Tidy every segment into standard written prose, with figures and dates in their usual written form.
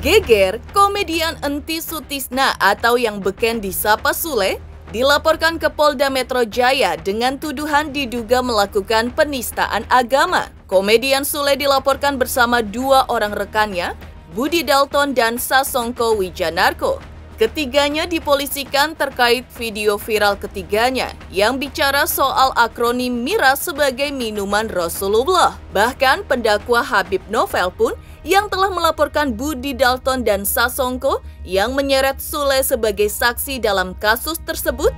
Geger, komedian Enty Sutisna atau yang beken disapa Sule, dilaporkan ke Polda Metro Jaya dengan tuduhan diduga melakukan penistaan agama. Komedian Sule dilaporkan bersama dua orang rekannya, Budi Dalton dan Sasongko Wijanarko. Ketiganya dipolisikan terkait video viral ketiganya yang bicara soal akronim MIRA sebagai minuman Rasulullah. Bahkan pendakwa Habib Novel pun yang telah melaporkan Budi Dalton dan Sasongko yang menyeret Sule sebagai saksi dalam kasus tersebut.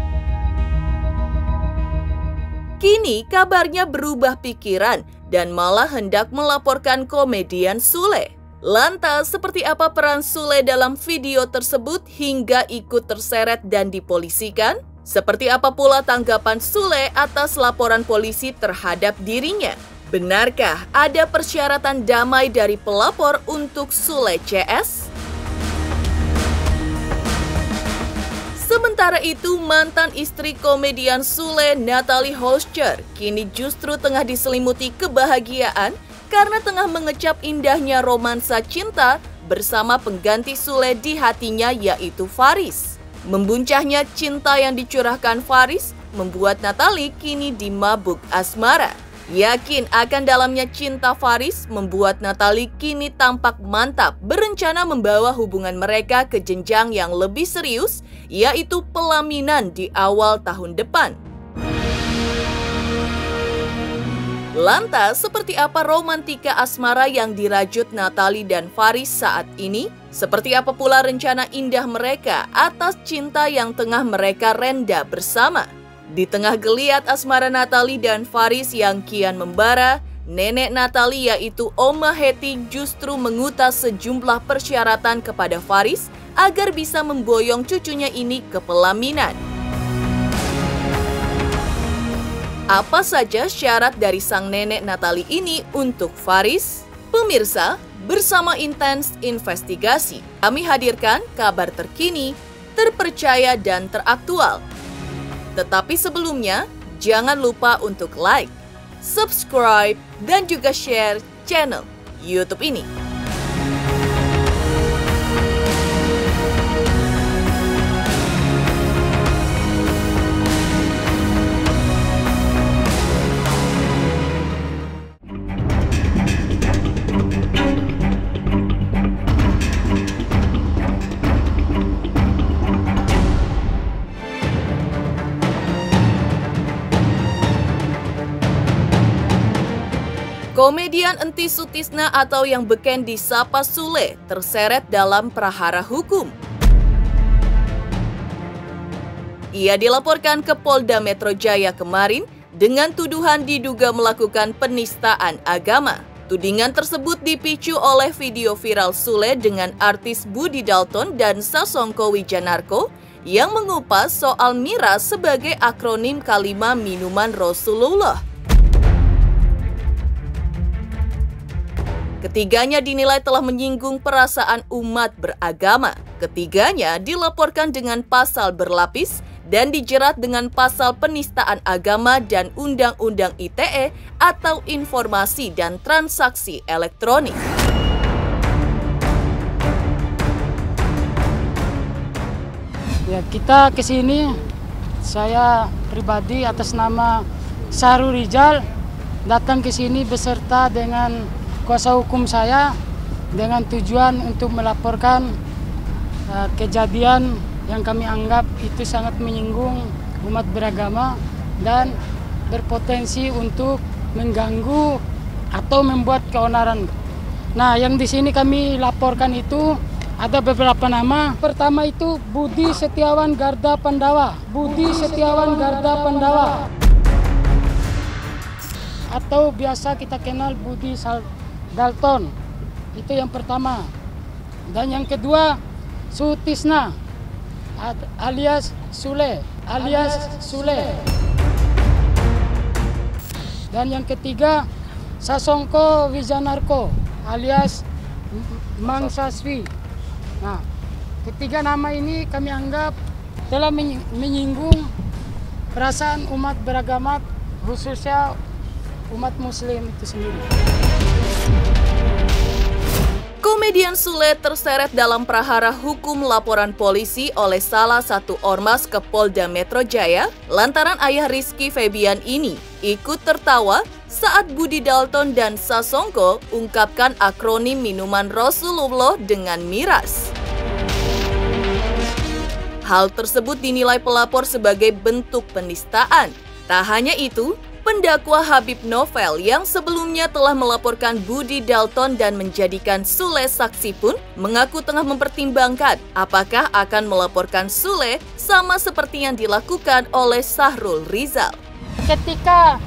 Kini kabarnya berubah pikiran dan malah hendak melaporkan komedian Sule. Lantas, seperti apa peran Sule dalam video tersebut hingga ikut terseret dan dipolisikan? Seperti apa pula tanggapan Sule atas laporan polisi terhadap dirinya? Benarkah ada persyaratan damai dari pelapor untuk Sule CS? Sementara itu, mantan istri komedian Sule, Natalie Holscher, kini justru tengah diselimuti kebahagiaan karena tengah mengecap indahnya romansa cinta bersama pengganti Sule di hatinya, yaitu Faris. Membuncahnya cinta yang dicurahkan Faris membuat Natalie kini dimabuk asmara. Yakin akan dalamnya cinta Faris membuat Natalie kini tampak mantap berencana membawa hubungan mereka ke jenjang yang lebih serius, yaitu pelaminan di awal tahun depan. Lantas, seperti apa romantika asmara yang dirajut Natalie dan Faris saat ini? Seperti apa pula rencana indah mereka atas cinta yang tengah mereka renda bersama? Di tengah geliat asmara Natalie dan Faris yang kian membara, nenek Natalie yaitu Oma Hetty justru mengutas sejumlah persyaratan kepada Faris agar bisa memboyong cucunya ini ke pelaminan. Apa saja syarat dari sang nenek Natalie ini untuk Faris? Pemirsa, bersama Intens Investigasi, kami hadirkan kabar terkini, terpercaya dan teraktual. Tetapi sebelumnya, jangan lupa untuk like, subscribe, dan juga share channel YouTube ini. Komedian Enty Sutisna atau yang beken disapa Sule terseret dalam prahara hukum. Ia dilaporkan ke Polda Metro Jaya kemarin dengan tuduhan diduga melakukan penistaan agama. Tudingan tersebut dipicu oleh video viral Sule dengan artis Budi Dalton dan Sasongko Wijanarko yang mengupas soal MIRA sebagai akronim kalimat minuman Rasulullah. Ketiganya dinilai telah menyinggung perasaan umat beragama. Ketiganya dilaporkan dengan pasal berlapis dan dijerat dengan pasal penistaan agama dan Undang-Undang ITE atau Informasi dan Transaksi Elektronik. Ya, kita ke sini, saya pribadi atas nama Sahrul Rizal datang ke sini beserta dengan kuasa hukum saya dengan tujuan untuk melaporkan kejadian yang kami anggap itu sangat menyinggung umat beragama dan berpotensi untuk mengganggu atau membuat keonaran. Nah, yang di sini kami laporkan itu ada beberapa nama. Pertama itu Budi Setiawan Garda Pandawa. Budi Setiawan Garda Pandawa. Atau biasa kita kenal Budi Dalton, itu yang pertama. Dan yang kedua, Sutisna alias Sule, Dan yang ketiga, Sasongko Wijanarko alias Mang Saswi. Nah, ketiga nama ini kami anggap telah menyinggung perasaan umat beragama, khususnya umat Muslim itu sendiri. Komedian Sule terseret dalam prahara hukum laporan polisi oleh salah satu ormas ke Polda Metro Jaya lantaran ayah Rizky Febian ini ikut tertawa saat Budi Dalton dan Sasongko ungkapkan akronim minuman Rasulullah dengan miras. Hal tersebut dinilai pelapor sebagai bentuk penistaan. Tak hanya itu, pendakwa Habib Novel yang sebelumnya telah melaporkan Budi Dalton dan menjadikan Sule saksi pun mengaku tengah mempertimbangkan apakah akan melaporkan Sule sama seperti yang dilakukan oleh Sahrul Rizal. Ketika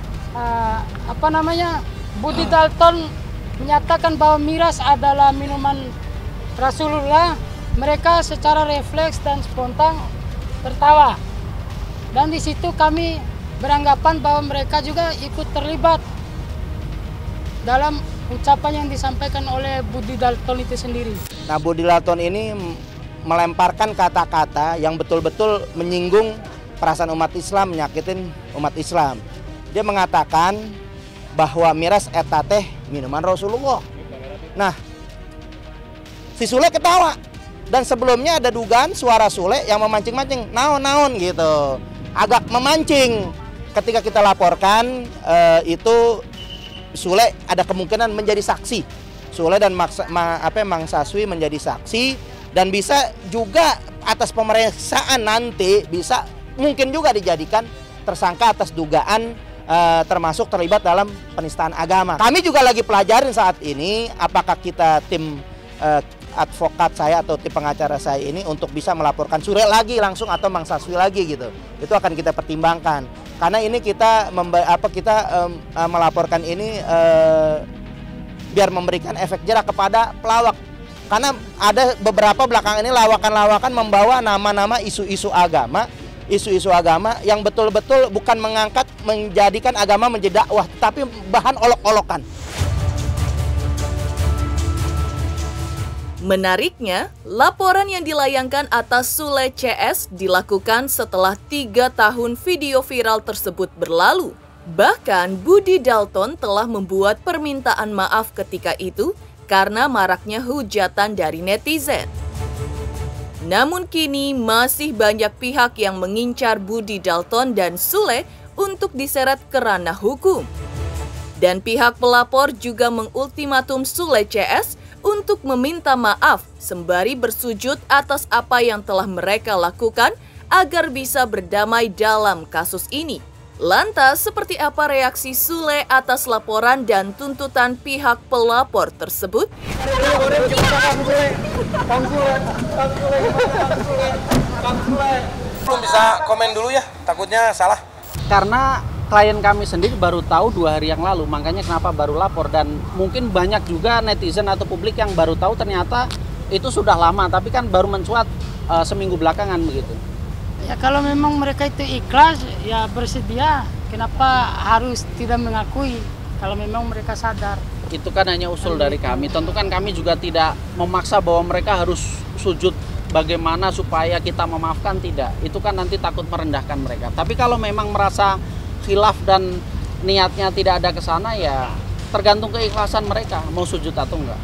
Budi Dalton menyatakan bahwa miras adalah minuman Rasulullah, mereka secara refleks dan spontan tertawa. Dan di situ kami beranggapan bahwa mereka juga ikut terlibat dalam ucapan yang disampaikan oleh Budi Dalton itu sendiri. Nah, Budi Dalton ini melemparkan kata-kata yang betul-betul menyinggung perasaan umat Islam, menyakitin umat Islam. Dia mengatakan bahwa miras eta teh minuman Rasulullah. Nah, si Sule ketawa. Dan sebelumnya ada dugaan suara Sule yang memancing-mancing, naon-naon gitu. Agak memancing. Ketika kita laporkan, itu Sule ada kemungkinan menjadi saksi. Sule dan Mang Saswi menjadi saksi. Dan bisa juga atas pemeriksaan nanti bisa mungkin juga dijadikan tersangka atas dugaan termasuk terlibat dalam penistaan agama. Kami juga lagi pelajarin saat ini apakah kita tim advokat saya atau tim pengacara saya ini untuk bisa melaporkan Sule lagi langsung atau Mang Saswi lagi gitu. Itu akan kita pertimbangkan. Karena ini kita melaporkan ini biar memberikan efek jerak kepada pelawak. Karena ada beberapa belakangan ini lawakan-lawakan membawa nama-nama isu-isu agama yang betul-betul bukan menjadikan agama menjadi dakwah, tapi bahan olok-olokan. Menariknya, laporan yang dilayangkan atas Sule CS dilakukan setelah 3 tahun video viral tersebut berlalu. Bahkan Budi Dalton telah membuat permintaan maaf ketika itu karena maraknya hujatan dari netizen. Namun kini masih banyak pihak yang mengincar Budi Dalton dan Sule untuk diseret ke ranah hukum. Dan pihak pelapor juga mengultimatum Sule CS untuk meminta maaf sembari bersujud atas apa yang telah mereka lakukan agar bisa berdamai dalam kasus ini. Lantas, seperti apa reaksi Sule atas laporan dan tuntutan pihak pelapor tersebut? Belum bisa komen dulu ya, takutnya salah. Karena klien kami sendiri baru tahu 2 hari yang lalu, makanya kenapa baru lapor. Dan mungkin banyak juga netizen atau publik yang baru tahu ternyata itu sudah lama, tapi kan baru mencuat seminggu belakangan begitu. Ya kalau memang mereka itu ikhlas, ya bersedia, kenapa harus tidak mengakui kalau memang mereka sadar? Itu kan hanya usul dari kami, tentu kan kami juga tidak memaksa bahwa mereka harus sujud bagaimana supaya kita memaafkan, tidak. Itu kan nanti takut merendahkan mereka. Tapi kalau memang merasa khilaf dan niatnya tidak ada ke sana, ya tergantung keikhlasan mereka mau sujud atau enggak.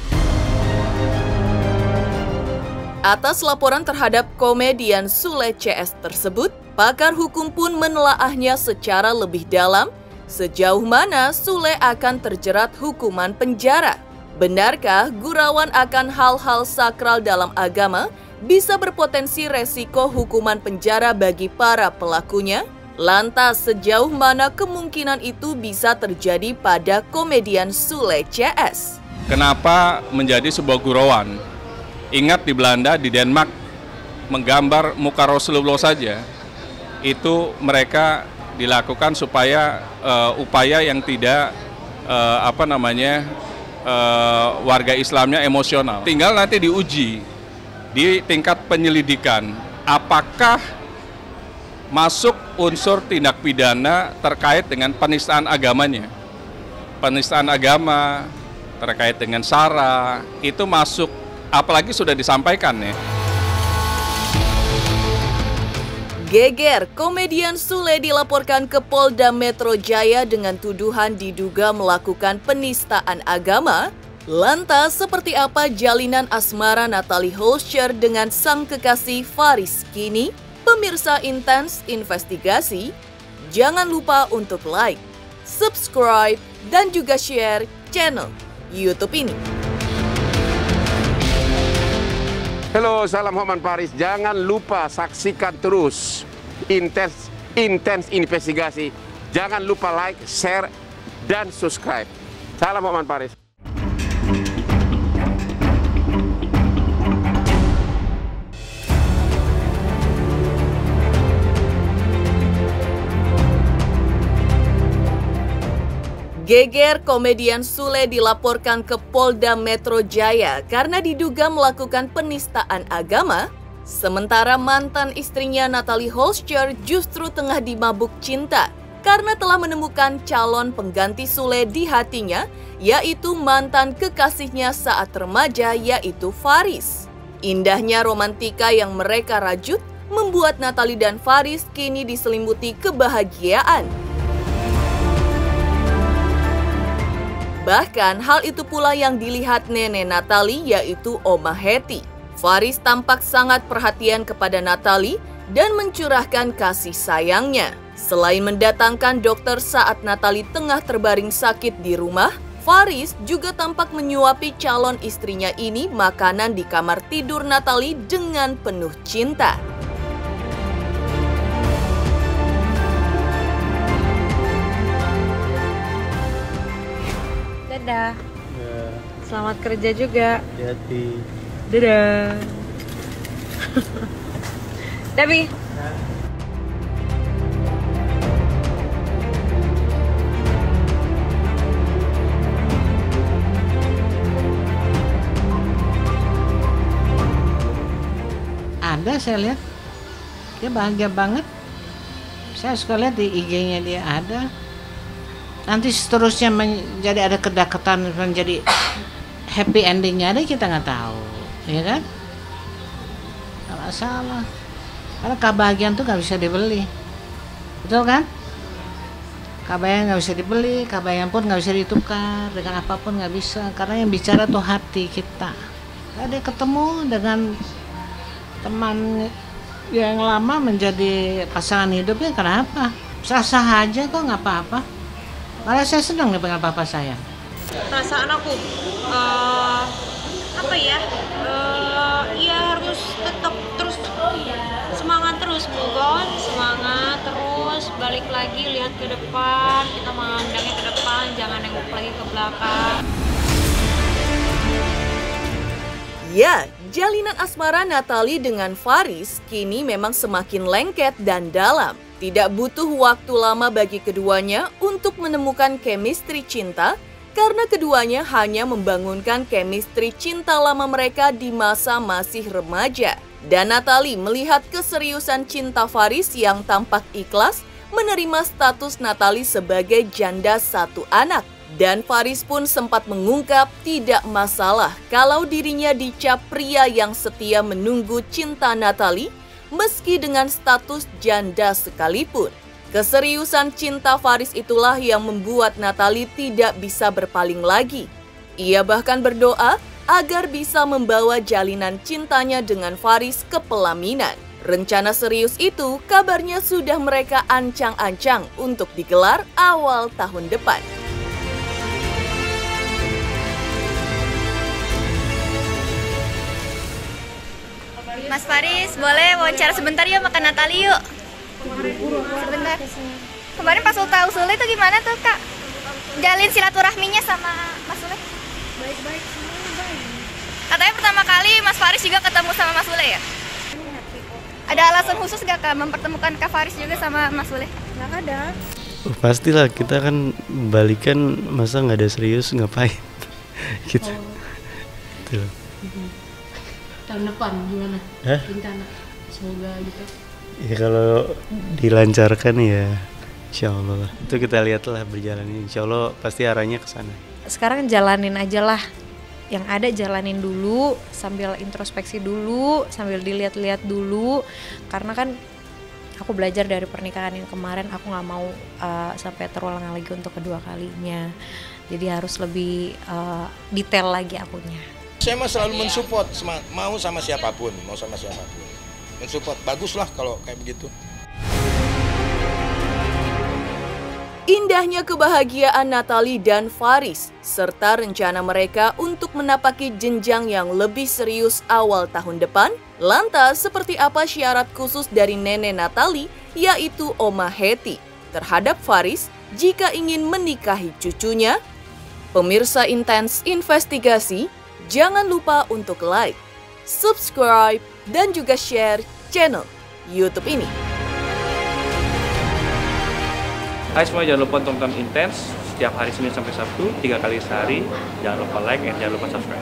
Atas laporan terhadap komedian Sule CS tersebut, pakar hukum pun menelaahnya secara lebih dalam sejauh mana Sule akan terjerat hukuman penjara. Benarkah gurauan akan hal-hal sakral dalam agama bisa berpotensi resiko hukuman penjara bagi para pelakunya? Lantas sejauh mana kemungkinan itu bisa terjadi pada komedian Sule CS? Kenapa menjadi sebuah gurauan? Ingat di Belanda, di Denmark, menggambar muka Rasulullah saja, itu mereka dilakukan supaya upaya yang tidak warga Islamnya emosional. Tinggal nanti diuji di tingkat penyelidikan, apakah masuk unsur tindak pidana terkait dengan penistaan agamanya. Penistaan agama terkait dengan SARA, itu masuk, apalagi sudah disampaikan ya. Geger, komedian Sule dilaporkan ke Polda Metro Jaya dengan tuduhan diduga melakukan penistaan agama. Lantas, seperti apa jalinan asmara Natalie Holscher dengan sang kekasih Faris kini? Pemirsa Intens Investigasi, jangan lupa untuk like, subscribe, dan juga share channel YouTube ini. Halo, salam Hotman Paris. Jangan lupa saksikan terus Intens Investigasi. Jangan lupa like, share, dan subscribe. Salam Hotman Paris. Geger komedian Sule dilaporkan ke Polda Metro Jaya karena diduga melakukan penistaan agama, sementara mantan istrinya Natalie Holscher justru tengah dimabuk cinta karena telah menemukan calon pengganti Sule di hatinya, yaitu mantan kekasihnya saat remaja, yaitu Faris. Indahnya romantika yang mereka rajut membuat Natalie dan Faris kini diselimuti kebahagiaan. Bahkan hal itu pula yang dilihat nenek Natalie, yaitu Oma Hetty. Faris tampak sangat perhatian kepada Natalie dan mencurahkan kasih sayangnya. Selain mendatangkan dokter saat Natalie tengah terbaring sakit di rumah, Faris juga tampak menyuapi calon istrinya ini makanan di kamar tidur Natalie dengan penuh cinta. Dadah. Selamat kerja juga. Hati-hati. Dadah. Debbie. Ada, saya lihat dia bahagia banget. Saya suka lihat di IG-nya dia ada. Nanti seterusnya menjadi ada kedekatan, menjadi happy endingnya ada, kita nggak tahu, ya kan? Nggak salah, karena kebahagiaan tuh nggak bisa dibeli, betul kan? Kebahagiaan nggak bisa dibeli, kebahagiaan pun nggak bisa ditukar dengan apapun, nggak bisa, karena yang bicara tuh hati kita. Ada ketemu dengan teman yang lama menjadi pasangan hidupnya, kenapa? Sah-sah aja kok, nggak apa-apa. Malah saya senang dengan papa saya. Perasaan aku, ya harus tetap terus semangat terus, move on, semangat terus, balik lagi lihat ke depan, kita memandangnya ke depan, jangan nengok lagi ke belakang. Ya, jalinan asmara Natalie dengan Faris kini memang semakin lengket dan dalam. Tidak butuh waktu lama bagi keduanya untuk menemukan chemistry cinta karena keduanya hanya membangunkan chemistry cinta lama mereka di masa masih remaja. Dan Natalie melihat keseriusan cinta Faris yang tampak ikhlas menerima status Natalie sebagai janda satu anak. Dan Faris pun sempat mengungkap tidak masalah kalau dirinya dicap pria yang setia menunggu cinta Natalie meski dengan status janda sekalipun. Keseriusan cinta Faris itulah yang membuat Natalie tidak bisa berpaling lagi. Ia bahkan berdoa agar bisa membawa jalinan cintanya dengan Faris ke pelaminan. Rencana serius itu kabarnya sudah mereka ancang-ancang untuk digelar awal tahun depan. Mas Faris, boleh wawancara sebentar yuk makan Natalie yuk. Sebentar. Kemarin pas tahu Sule itu gimana tuh Kak? Jalin silaturahminya sama Mas Sule? Baik-baik, semuanya baik. Katanya pertama kali Mas Faris juga ketemu sama Mas Sule ya? Ada alasan khusus gak Kak mempertemukan Kak Faris juga sama Mas Sule? Nggak ada. Pastilah, kita kan balikan, masa nggak ada serius, ngapain gitu. Tuh. Tahun depan gimana? Rencana semoga gitu. Ya kalau dilancarkan ya insya Allah lah. Itu kita lihatlah berjalannya, insya Allah pasti arahnya ke sana. Sekarang jalanin aja lah. Yang ada jalanin dulu, sambil introspeksi dulu, sambil dilihat-lihat dulu. Karena kan aku belajar dari pernikahan yang kemarin, aku nggak mau sampai terulang lagi untuk kedua kalinya. Jadi harus lebih detail lagi akunnya. Saya mah selalu mensupport, mau sama siapapun. Mensupport, baguslah kalau kayak begitu. Indahnya kebahagiaan Natalie dan Faris, serta rencana mereka untuk menapaki jenjang yang lebih serius awal tahun depan. Lantas, seperti apa syarat khusus dari nenek Natalie, yaitu Oma Hetty, terhadap Faris jika ingin menikahi cucunya? Pemirsa Intens Investigasi, jangan lupa untuk like, subscribe, dan juga share channel YouTube ini. Hai semua, jangan lupa tonton Intens setiap hari Senin sampai Sabtu 3 kali sehari. Jangan lupa like dan jangan lupa subscribe.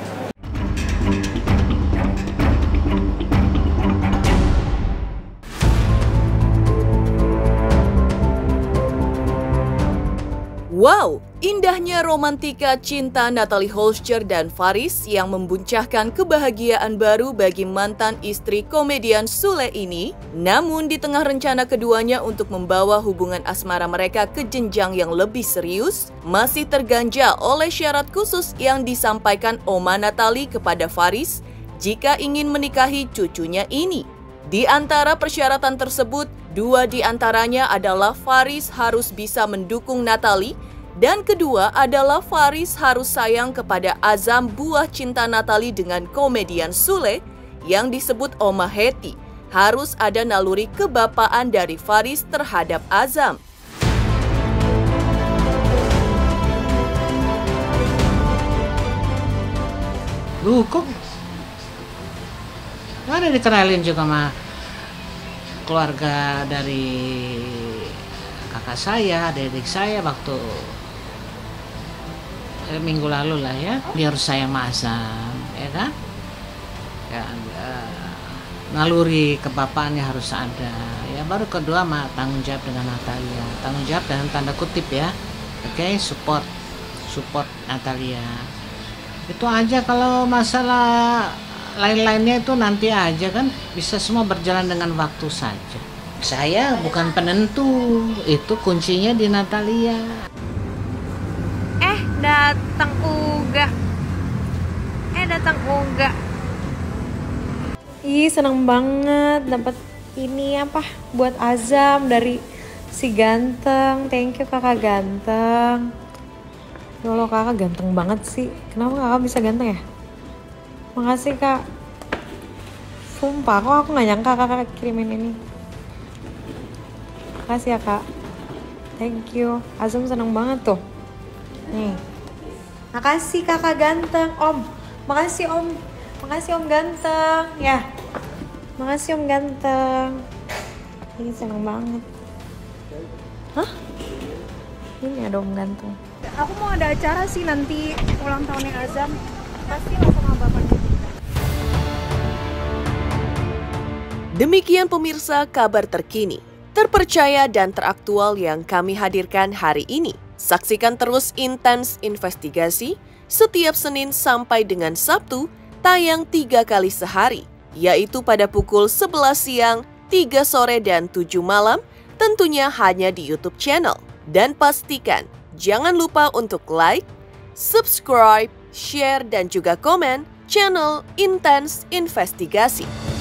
Wow, indahnya romantika cinta Natalie Holscher dan Faris yang membuncahkan kebahagiaan baru bagi mantan istri komedian Sule ini. Namun di tengah rencana keduanya untuk membawa hubungan asmara mereka ke jenjang yang lebih serius, masih terganjal oleh syarat khusus yang disampaikan Oma Natalie kepada Faris jika ingin menikahi cucunya ini. Di antara persyaratan tersebut, 2 di antaranya adalah Faris harus bisa mendukung Natalie, dan kedua adalah Faris harus sayang kepada Azam, buah cinta Natalie dengan komedian Sule yang disebut Oma Hetty. Harus ada naluri kebapaan dari Faris terhadap Azam. Kok nggak ada dikenalin juga sama keluarga dari kakak saya, adik saya waktu minggu lalu lah ya. Dia harus sayang sama Azam, ya kan? Ya, naluri kebapaannya harus ada. Ya baru kedua mah tanggung jawab dengan Natalia. Tanggung jawab dalam tanda kutip ya. Oke, support Natalia. Itu aja. Kalau masalah lain-lainnya itu nanti aja kan, bisa semua berjalan dengan waktu saja. Saya bukan penentu, itu kuncinya di Natalia. Datang Uga. Ih, seneng banget dapat ini apa buat Azam dari si ganteng. Thank you kakak ganteng. Ya Allah, kakak ganteng banget sih. Kenapa kakak bisa ganteng ya? Makasih kak. Sumpah, kok aku gak nyangka kakak kirimin ini. Makasih ya kak. Thank you. Azam seneng banget tuh. Nih. Makasih kakak ganteng. Om. Makasih om. Makasih om ganteng. Ya. Makasih om ganteng. Ini seneng banget. Hah? Ini ada om ganteng. Aku mau ada acara sih nanti ulang tahunnya Azam. Pasti lah sama bapaknya. Demikian pemirsa kabar terkini, terpercaya dan teraktual yang kami hadirkan hari ini. Saksikan terus Intens Investigasi setiap Senin sampai dengan Sabtu, tayang 3 kali sehari, yaitu pada pukul 11 siang, 3 sore, dan 7 malam, tentunya hanya di YouTube channel. Dan pastikan, jangan lupa untuk like, subscribe, share, dan juga komen channel Intens Investigasi.